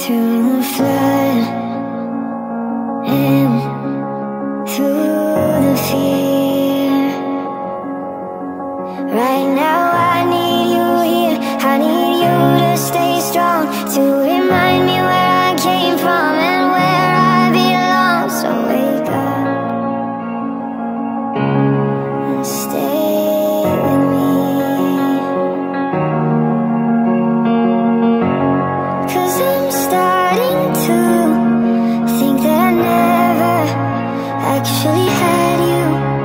through the flood and through the fear. Right now I need you here. I need you to stay strong, to remind me where I came from and where I belong. So wake up and stay with me, 'cause I'm starting to think that I never actually had you.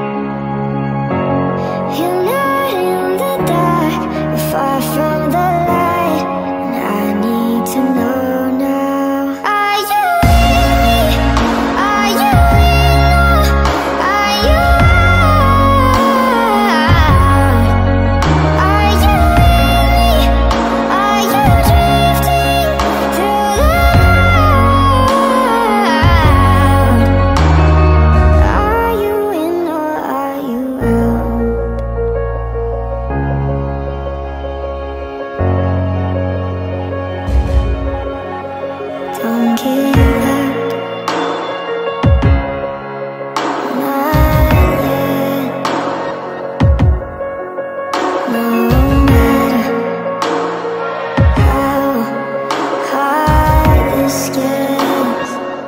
You're not in the dark, you're far from the light, and I need to know now. Are you with me? Are you in? Are you out? Are you with me? Are you drifting through the night? Are you in or are you out? Don't give up, not yet. No matter how hard this gets,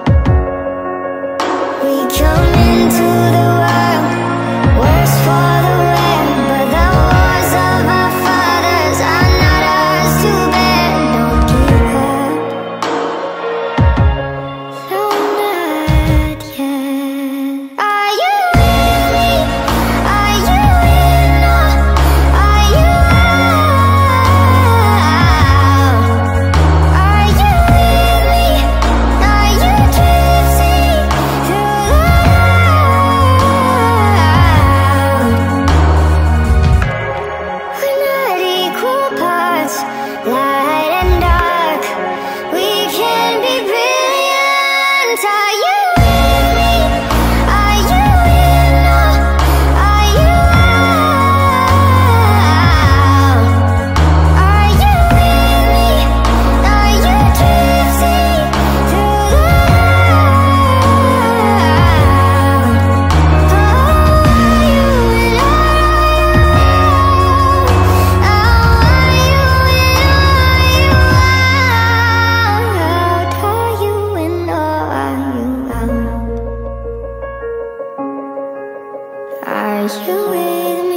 we come into the world worse for the wear, but the wars of our fathers are not ours to bear. Don't give up, no, not yet. Are you with me? Are you in or are you out? Are you with me? Are you drifting through the night? We're not equal parts, light and dark. We can be brilliant. Are you with me? Are you in or are you out? Are you with me? Are you drifting through the night? Oh, are you in or are you out? Are you in or are you out? Are you with me?